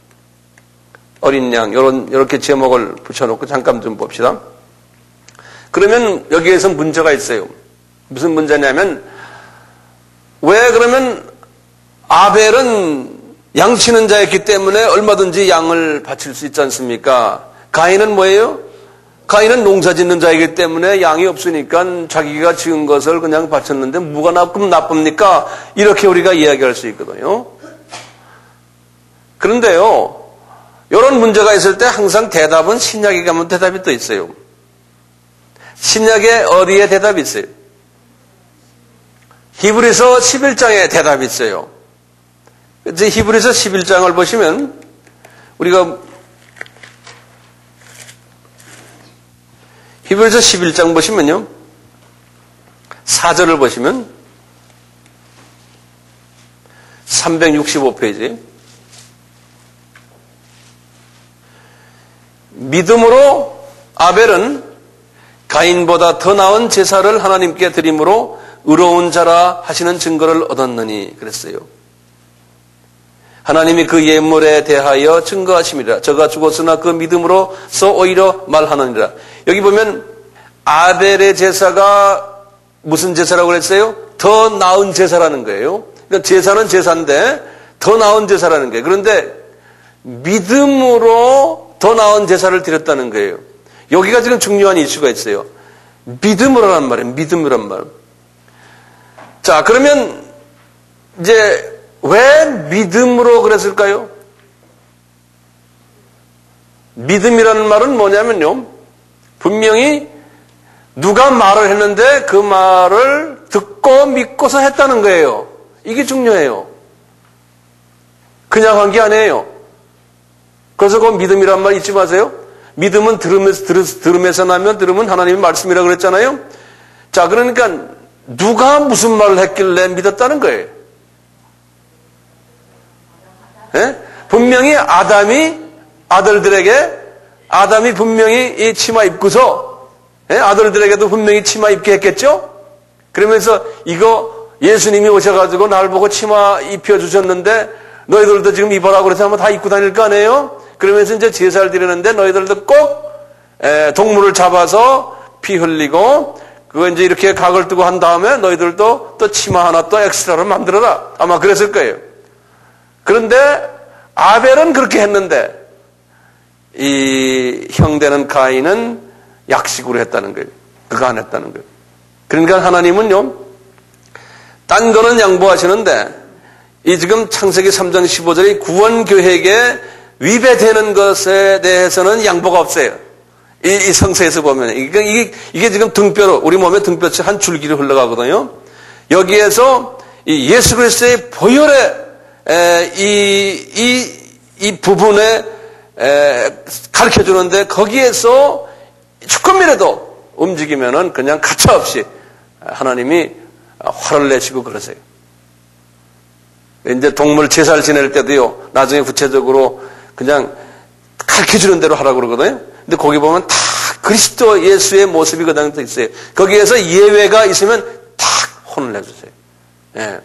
어린 양 이렇게 제목을 붙여놓고 잠깐 좀 봅시다. 그러면 여기에서 문제가 있어요. 무슨 문제냐면 왜 그러면 아벨은 양치는 자였기 때문에 얼마든지 양을 바칠 수 있지 않습니까? 가인은 뭐예요? 가인은 농사짓는 자이기 때문에 양이 없으니까 자기가 지은 것을 그냥 바쳤는데 뭐가 나쁩니까? 이렇게 우리가 이야기할 수 있거든요. 그런데요, 이런 문제가 있을 때 항상 대답은 신약에 가면 대답이 또 있어요. 신약에 어디에 대답이 있어요? 히브리서 11장에 대답이 있어요. 이제 히브리서 11장을 보시면 우리가 히브리서 11장 보시면요. 4절을 보시면 365페이지 믿음으로 아벨은 가인보다 더 나은 제사를 하나님께 드림으로 의로운 자라 하시는 증거를 얻었느니 그랬어요. 하나님이 그 예물에 대하여 증거하심이라. 저가 죽었으나 그 믿음으로서 오히려 말하느니라. 여기 보면 아벨의 제사가 무슨 제사라고 그랬어요? 더 나은 제사라는 거예요. 그러니까 제사는 제사인데 더 나은 제사라는 거예요. 그런데 믿음으로 더 나은 제사를 드렸다는 거예요. 여기가 지금 중요한 이슈가 있어요. 믿음으로란 말이에요. 믿음이란 말. 자, 그러면 이제 왜 믿음으로 그랬을까요? 믿음이라는 말은 뭐냐면요. 분명히 누가 말을 했는데 그 말을 듣고 믿고서 했다는 거예요. 이게 중요해요. 그냥 한 게 아니에요. 그래서 그 믿음이란 말 잊지 마세요. 믿음은 들음에서 나면 들음은 하나님의 말씀이라고 그랬잖아요. 자, 그러니까 누가 무슨 말을 했길래 믿었다는 거예요. 예? 분명히 아담이 분명히 이 치마 입고서 아들들에게도 분명히 치마 입게 했겠죠? 그러면서 이거 예수님이 오셔가지고 날 보고 치마 입혀주셨는데 너희들도 지금 입어라 그래서 한번 다 입고 다닐 거 아니에요? 그러면서 이제 제사를 드리는데 너희들도 꼭 동물을 잡아서 피 흘리고 그거 이제 이렇게 각을 뜨고 한 다음에 너희들도 또 치마 하나 또 엑스트라로 만들어라. 아마 그랬을 거예요. 그런데 아벨은 그렇게 했는데 이 형되는 가인은 약식으로 했다는 거예요. 그거 안 했다는 거예요. 그러니까 하나님은요, 딴 거는 양보하시는데 이 지금 창세기 3장 15절의 구원 계획에 위배되는 것에 대해서는 양보가 없어요. 이 성서에서 보면 이게 지금 등뼈로 우리 몸에 등뼈치 한 줄기로 흘러가거든요. 여기에서 이 예수 그리스도의 보혈의 이 부분에 가르쳐 주는데 거기에서 조금이라도 움직이면은 그냥 가차없이 하나님이 화를 내시고 그러세요. 이제 동물 제사를 지낼 때도요, 나중에 구체적으로 그냥 가르쳐 주는 대로 하라고 그러거든요. 근데 거기 보면 다 그리스도 예수의 모습이 그다음에 있어요. 거기에서 예외가 있으면 탁 혼을 내주세요. 예.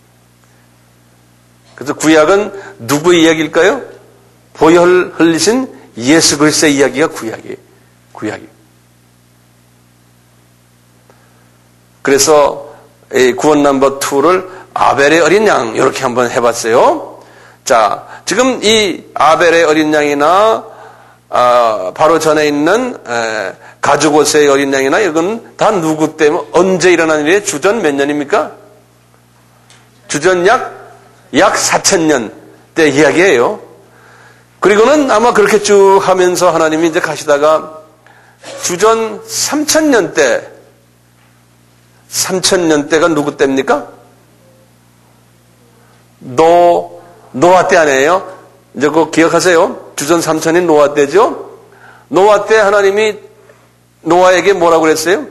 그래서 구약은 누구의 이야기일까요? 보혈 흘리신 예수 그리스도의 이야기가 구약이에요. 구약이. 그래서 구원 넘버 2를 아벨의 어린 양 이렇게 한번 해봤어요. 자, 지금 이 아벨의 어린 양이나 바로 전에 있는 가죽옷의 어린 양이나 이건 다 누구 때문에 언제 일어난 일이에요? 주전 몇 년입니까? 주전 약 4,000년 때 이야기예요. 그리고는 아마 그렇게 쭉 하면서 하나님이 이제 가시다가 주전 3,000년 때 3,000년 때가 누구 때입니까? 노아 때 아니에요? 이제 그거 기억하세요? 주전 3,000이 노아 때죠? 노아 때 하나님이 노아에게 뭐라고 그랬어요?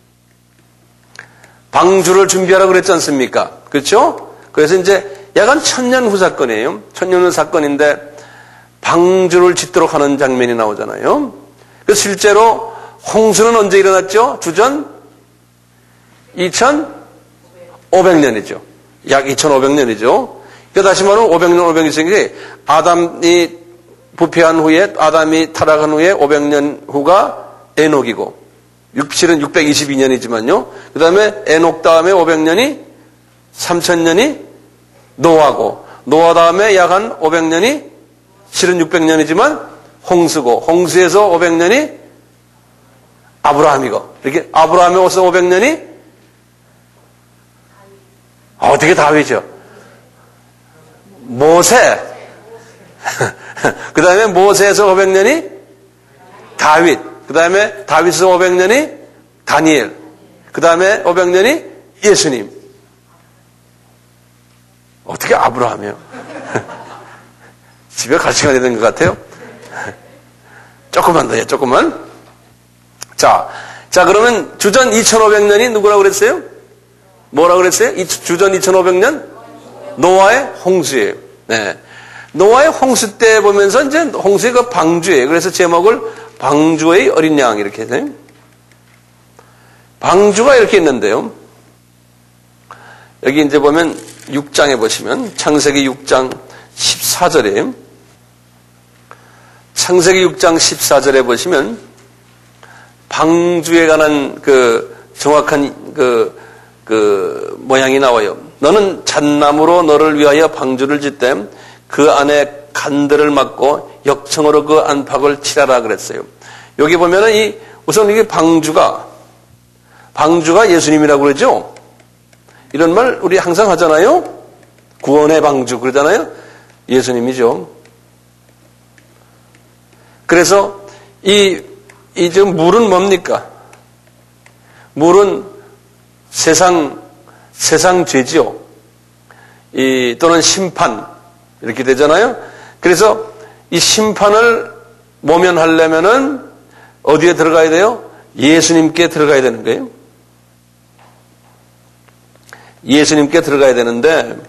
방주를 준비하라고 그랬지 않습니까? 그렇죠? 그래서 이제 약간 1,000년 후 사건이에요. 1,000년 후 사건인데 방주를 짓도록 하는 장면이 나오잖아요. 그래서 실제로 홍수는 언제 일어났죠? 주전 2,500년이죠. 약 2,500년이죠. 그러니까 다시 말하면 500년, 500년이 아담이 부패한 후에, 아담이 타락한 후에 500년 후가 에녹이고, 실은 622년이지만요. 그 다음에 에녹 다음에 500년이 3,000년이 노아고, 노아 다음에 약 한 500년이 실은 600년이지만 홍수고, 홍수에서 500년이 아브라함이고, 이렇게 아브라함에서 500년이 어떻게 다윗이죠? 모세. 그 다음에 모세에서 500년이 다윗. 그 다음에 다윗에서 500년이 다니엘. 그 다음에 500년이 예수님. 어떻게 아브라함이요? 집에 갈 시간이 된 것 같아요. 조금만 더요, 조금만. 자, 그러면 주전 2,500년이 누구라고 그랬어요? 뭐라고 그랬어요? 주전 2,500년? 노아의 홍수예요. 네. 노아의 홍수 때 보면서 이제 홍수의 그 방주예요. 그래서 제목을 방주의 어린 양 이렇게 해요. 방주가 이렇게 있는데요. 여기 이제 보면 6장에 보시면 창세기 6장 14절에 창세기 6장 14절에 보시면 방주에 관한 그 정확한 그 모양이 나와요. 너는 잣나무로 너를 위하여 방주를 짓되 그 안에 간들을 막고 역청으로 그 안팎을 칠하라 그랬어요. 여기 보면은 우선 이게 방주가 예수님이라고 그러죠? 이런 말 우리 항상 하잖아요? 구원의 방주 그러잖아요? 예수님이죠. 그래서 지금 물은 뭡니까? 물은 세상 죄지요. 또는 심판 이렇게 되잖아요. 그래서 이 심판을 모면하려면은 어디에 들어가야 돼요? 예수님께 들어가야 되는 거예요. 예수님께 들어가야 되는데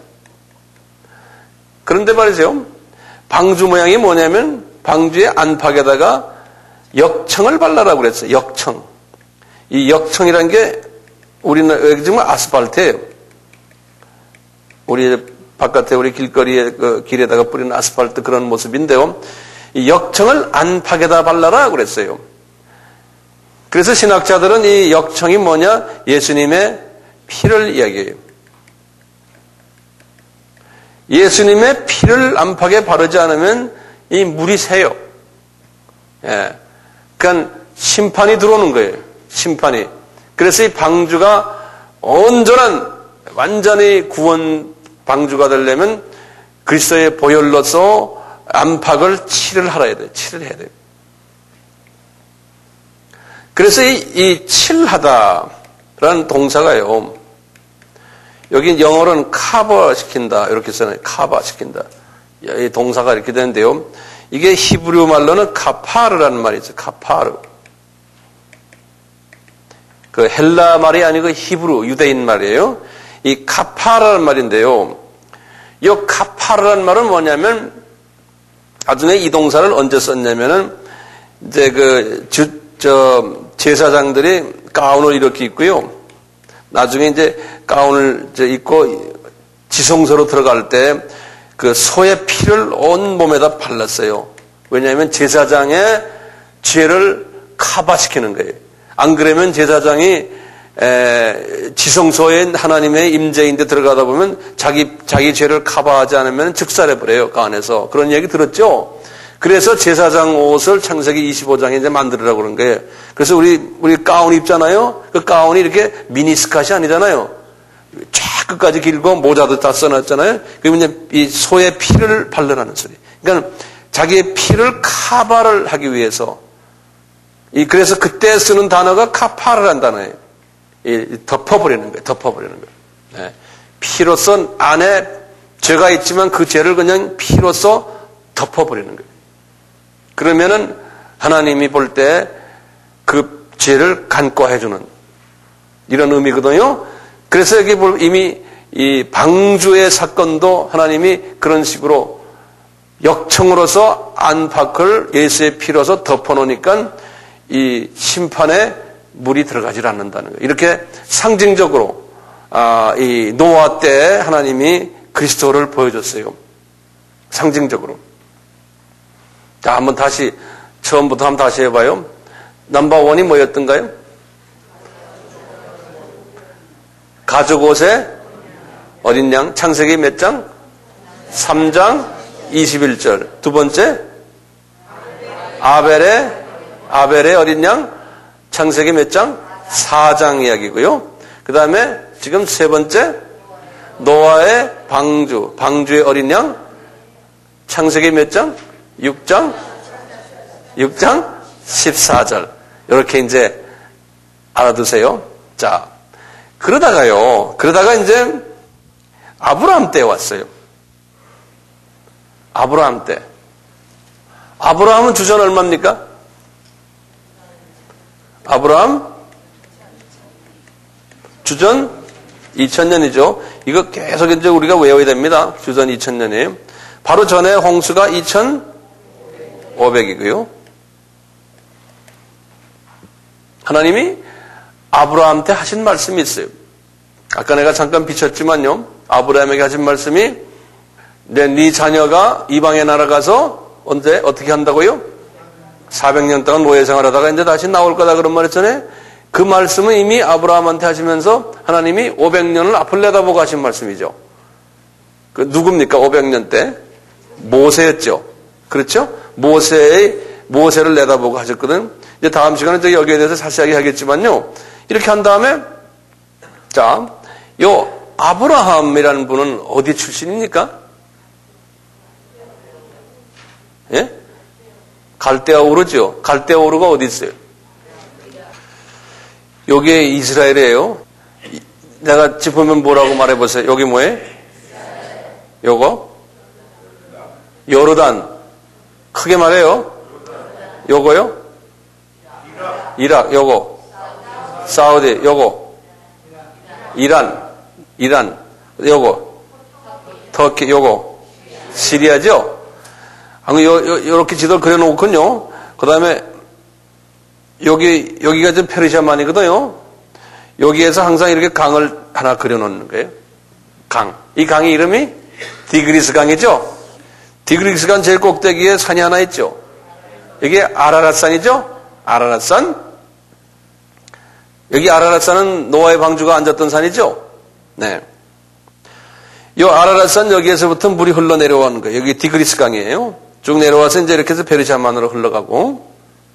그런데 말이죠. 방주 모양이 뭐냐면 방주의 안팎에다가 역청을 발라라고 그랬어요. 역청. 이 역청이라는 게 우리는 정말 아스팔트예요. 우리 바깥에 우리 길거리에 그 길에다가 뿌리는 아스팔트 그런 모습인데요. 이 역청을 안팎에다 발라라 그랬어요. 그래서 신학자들은 이 역청이 뭐냐? 예수님의 피를 이야기해요. 예수님의 피를 안팎에 바르지 않으면 이 물이 새요. 예. 그러니까 심판이 들어오는 거예요. 심판이. 그래서 이 방주가 온전한 완전히 구원 방주가 되려면 그리스도의 보혈로서 안팎을 칠을 해야 돼요. 칠을 해야 돼요. 그래서 이 칠하다라는 동사가요. 여기 영어로는 커버 시킨다 이렇게 써요. 커버 시킨다. 이 동사가 이렇게 되는데요. 이게 히브리 말로는 카파르라는 말이 있어요. 카파르. 그 헬라 말이 아니고 히브리 유대인 말이에요. 이 카파르라는 말인데요. 이 카파르라는 말은 뭐냐면 나중에 이 동사를 언제 썼냐면은 이제 제사장들이 가운을 이렇게 입고요. 나중에 이제 가운을 이제 입고 지성소로 들어갈 때 그 소의 피를 온 몸에다 발랐어요. 왜냐하면 제사장의 죄를 커버시키는 거예요. 안 그러면 제사장이 지성소에 하나님의 임재인데 들어가다 보면 자기 죄를 커버하지 않으면 즉살해버려요. 그 안에서. 그런 얘기 들었죠? 그래서 제사장 옷을 창세기 25장에 이제 만들으라고 그런 거예요. 그래서 우리 가운 입잖아요? 그 가운이 이렇게 미니스컷이 아니잖아요. 쫙 끝까지 길고 모자도 다 써놨잖아요? 그러면 이제 이 소의 피를 발라라는 소리. 그러니까 자기의 피를 커버를 하기 위해서. 그래서 그때 쓰는 단어가 카파르라는 단어예요. 덮어버리는 거예요. 덮어버리는 거예요. 네. 피로써 안에 죄가 있지만 그 죄를 그냥 피로써 덮어버리는 거예요. 그러면은 하나님이 볼 때 그 죄를 간과해주는 이런 의미거든요. 그래서 여기 이미 이 방주의 사건도 하나님이 그런 식으로 역청으로서 안팎을 예수의 피로서 덮어놓으니까 이 심판에 물이 들어가질 않는다는 거예요. 이렇게 상징적으로 이 노아 때 하나님이 그리스도를 보여줬어요. 상징적으로. 자, 한번 다시 처음부터 한번 다시 해봐요. 넘버원이 뭐였던가요? 가죽 옷에 어린 양. 창세기 몇 장? 3장 21절. 두 번째 아벨의 어린 양. 창세기 몇 장? 4장 이야기고요. 그 다음에 지금 세 번째 노아의 방주의 어린 양. 창세기 몇 장? 6장 14절. 이렇게 이제 알아두세요. 자, 그러다가 이제 아브라함 때 왔어요. 아브라함 때. 아브라함은 주전 얼마입니까? 아브라함 주전 2000년이죠. 이거 계속 이제 우리가 외워야 됩니다. 주전 2000년이에요. 바로 전에 홍수가 2500이고요. 하나님이 아브라함한테 하신 말씀이 있어요. 아까 내가 잠깐 비쳤지만요. 아브라함에게 하신 말씀이 네 자녀가 이방에 날아가서 언제 어떻게 한다고요? 400년 동안 노예 생활하다가 이제 다시 나올 거다 그런 말 했잖아요. 그 말씀은 이미 아브라함한테 하시면서 하나님이 500년을 앞을 내다보고 하신 말씀이죠. 그 누굽니까? 500년 때 모세였죠. 그렇죠? 모세를 내다보고 하셨거든. 이제 다음 시간에 여기에 대해서 자세하게 하겠지만요. 이렇게 한 다음에 자, 요 아브라함이라는 분은 어디 출신입니까? 예? 갈대아 우르죠. 갈대아 우르가 어디 있어요? 여기에 이스라엘이에요. 내가 짚으면 뭐라고 말해보세요. 여기 뭐예요? 요거? 요르단. 크게 말해요. 요거요? 이락. 요거. 사우디. 요거. 이란. 요거. 터키. 요거. 시리아죠? 요렇게 지도를 그려놓군요. 그 다음에 여기가 좀 페르시아만이거든요. 여기에서 항상 이렇게 강을 하나 그려놓는 거예요. 강. 이 강의 이름이 디그리스 강이죠? 디그리스 강 제일 꼭대기에 산이 하나 있죠? 이게 아라랏산이죠? 아라랏산. 여기 아라랏산은 노아의 방주가 앉았던 산이죠? 네. 이 아라랏산 여기에서부터 물이 흘러내려오는 거예요. 여기 디그리스 강이에요. 쭉 내려와서 이제 이렇게 해서 페르시아만으로 흘러가고.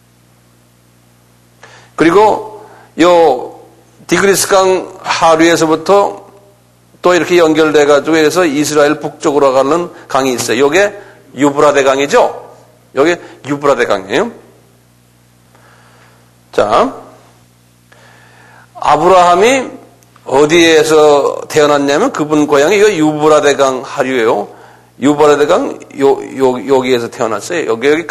그리고 요 디그리스 강 하류에서부터 또 이렇게 연결돼가지고 해서 이스라엘 북쪽으로 가는 강이 있어요. 요게 유브라데 강이죠? 요게 유브라데 강이에요. 자, 아브라함이 어디에서 태어났냐면 그분 고향이 요 유브라데 강 하류예요. 유브라데 강 여기에서 태어났어요. 여기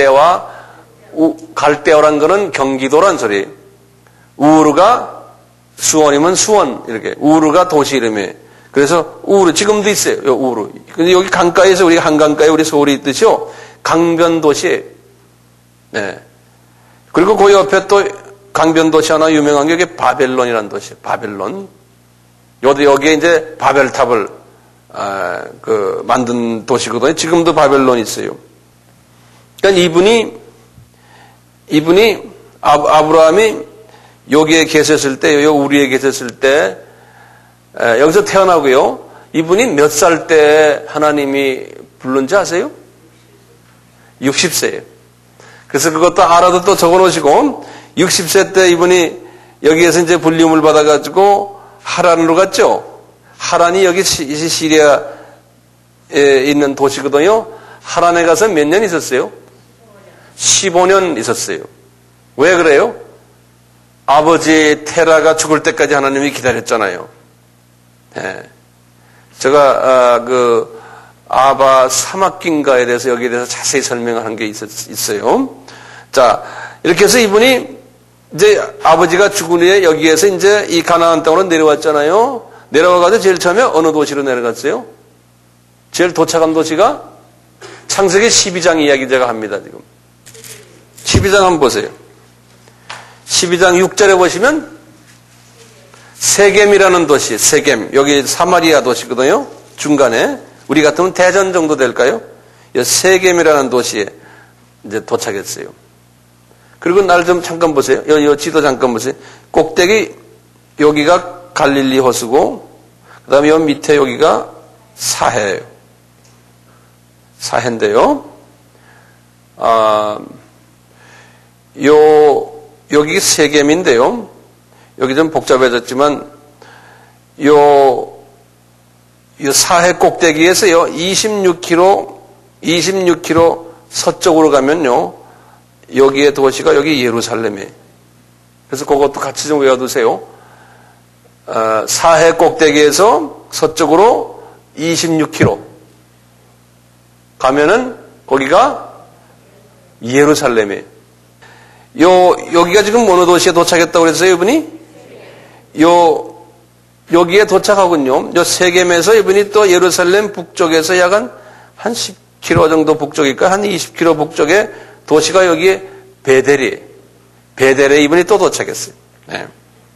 갈대어란 거는 경기도란 소리. 우르가 수원이면 수원 이렇게. 우르가 도시 이름이에요. 그래서 우르 지금도 있어요. 요 우르. 근데 여기 강가에서 우리가 한강가에 우리 서울이 있듯이요. 강변 도시예요. 네. 그리고 그 옆에 또 강변 도시 하나 유명한 게 이게 바벨론이라는 도시예요. 바벨론. 여기에 이제 바벨탑을 만든 도시거든요. 지금도 바벨론이 있어요. 그러니까 이분이 아브라함이 여기에 계셨을 때, 우리에 계셨을 때 여기서 태어나고요. 이분이 몇 살 때 하나님이 부른지 아세요? 60세예요. 그래서 그것도 알아도 또 적어놓으시고 60세 때 이분이 여기에서 이제 불림을 받아가지고 하란으로 갔죠. 하란이 여기 시리아에 있는 도시거든요. 하란에 가서 몇 년 있었어요? 15년 있었어요. 왜 그래요? 아버지 테라가 죽을 때까지 하나님이 기다렸잖아요. 네. 제가 아바 사막긴가에 대해서 여기에 대해서 자세히 설명을 한 게 있어요. 자, 이렇게 해서 이분이 이제 아버지가 죽은 후에 여기에서 이제 이 가나안 땅으로 내려왔잖아요. 내려와가지고 제일 처음에 어느 도시로 내려갔어요? 제일 도착한 도시가 창세기 12장 이야기 제가 합니다, 지금. 12장 한번 보세요. 12장 6절에 보시면 세겜이라는 도시, 세겜. 여기 사마리아 도시거든요. 중간에. 우리 같으면 대전 정도 될까요? 세겜이라는 도시에 이제 도착했어요. 그리고 날 좀 잠깐 보세요. 요 지도 잠깐 보세요. 꼭대기 여기가 갈릴리 호수고 그 다음에 요 밑에 여기가 사해예요. 사해인데요. 여기 세겜인데요. 여기 좀 복잡해졌지만 요 사해 꼭대기에서요 26km 서쪽으로 가면요 여기의 도시가 여기 예루살렘이에요. 그래서 그것도 같이 좀 외워두세요. 사해 꼭대기에서 서쪽으로 26km 가면은 거기가 예루살렘이에요. 여기가 지금 어느 도시에 도착했다고 그랬어요, 이분이? 여기에 도착하군요. 요 세겜에서 이분이 또 예루살렘 북쪽에서 약 한 10km 정도 북쪽일까? 한 20km 북쪽에 도시가 여기에 베델에 이분이 또 도착했어요. 네.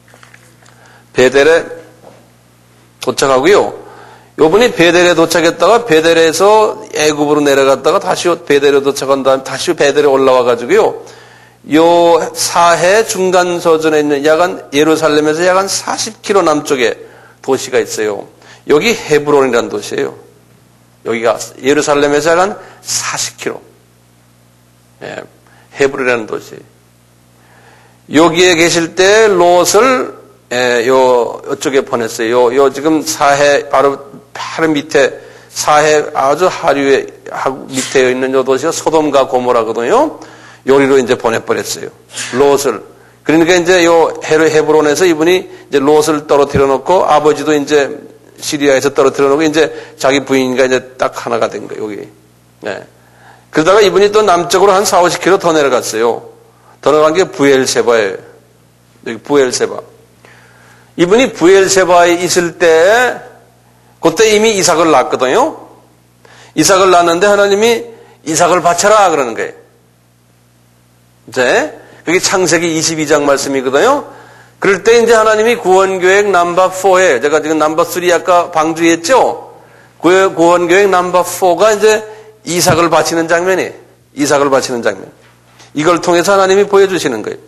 베델에 도착하고요. 이분이 베델에 도착했다가 베델에서 애굽으로 내려갔다가 다시 베델에 도착한 다음에 다시 베델에 올라와 가지고요. 요 사해 중간 서전에 있는 예루살렘에서 약 한 40km 남쪽에 도시가 있어요. 여기 헤브론이라는 도시예요. 여기가 예루살렘에서 약 한 40km. 예, 헤브론이라는 도시. 여기에 계실 때 롯을 이쪽에 보냈어요. 요 지금 사해 바로 밑에 사해 아주 하류에 밑에 있는 요 도시가 소돔과 고모라거든요. 요리로 이제 보내버렸어요. 롯을. 그러니까 이제 요 헤브론에서 이분이 이제 롯을 떨어뜨려 놓고 아버지도 이제 시리아에서 떨어뜨려 놓고 이제 자기 부인과 이제 딱 하나가 된 거예요, 여기. 네. 그러다가 이분이 또 남쪽으로 한 40-50km 더 내려갔어요. 더 내려간 게 부엘세바예요. 여기 부엘세바. 이분이 부엘세바에 있을 때 그때 이미 이삭을 낳았거든요. 이삭을 낳았는데 하나님이 이삭을 바쳐라 그러는 거예요. 이제 그게 창세기 22장 말씀이거든요. 그럴 때 이제 하나님이 구원계획 넘버 4에 제가 지금 넘버 3 아까 방주했죠. 그 구원계획 넘버 4가 이제 이삭을 바치는 장면이에요. 이삭을 바치는 장면. 이걸 통해서 하나님이 보여주시는 거예요.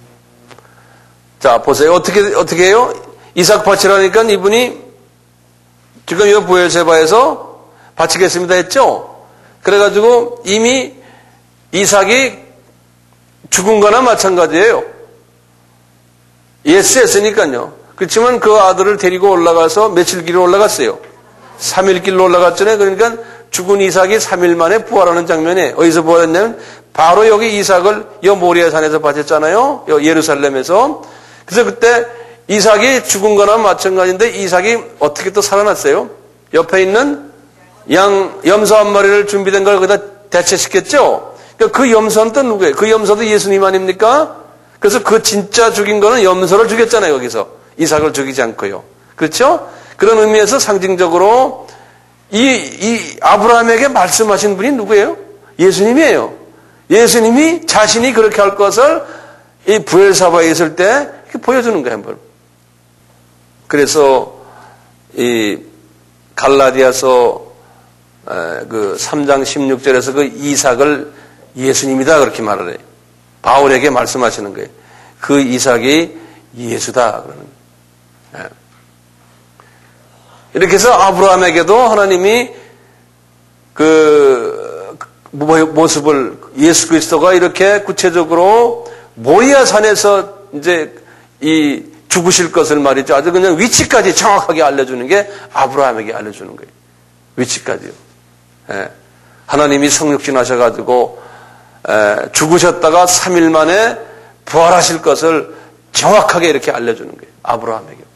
자 보세요. 어떻게 해요? 이삭 바치라니까 이분이 지금 이 부엘세바에서 바치겠습니다 했죠. 그래가지고 이미 이삭이 죽은 거나 마찬가지예요. 예스 했으니까요. 그렇지만 그 아들을 데리고 올라가서 며칠 길로 올라갔어요? 3일 길로 올라갔잖아요. 그러니까 죽은 이삭이 3일 만에 부활하는 장면에 어디서 부활했냐면 바로 여기 이삭을 이 모리아 산에서 바쳤잖아요. 예루살렘에서. 그래서 그때 이삭이 죽은 거나 마찬가지인데 이삭이 어떻게 또 살아났어요? 옆에 있는 염소 한 마리를 준비된 걸 거기다 대체시켰죠. 그 염소는 또 누구예요? 그 염소도 예수님 아닙니까? 그래서 그 진짜 죽인 거는 염소를 죽였잖아요, 거기서. 이삭을 죽이지 않고요. 그렇죠? 그런 의미에서 상징적으로 이 아브라함에게 말씀하신 분이 누구예요? 예수님이에요. 예수님이 자신이 그렇게 할 것을 이 부엘사바에 있을 때 이렇게 보여주는 거예요, 한번. 그래서 이 갈라디아서 그 3장 16절에서 그 이삭을 예수님이다 그렇게 말을 해요. 바울에게 말씀하시는 거예요. 그 이삭이 예수다 그러는 거예요. 이렇게 해서 아브라함에게도 하나님이 그 모습을 예수 그리스도가 이렇게 구체적으로 모리아 산에서 이제 이 죽으실 것을 말이죠. 아주 그냥 위치까지 정확하게 알려주는 게 아브라함에게 알려주는 거예요. 위치까지요. 하나님이 성육신 하셔가지고 죽으셨다가 3일 만에 부활하실 것을 정확하게 이렇게 알려주는 거예요. 아브라함에게.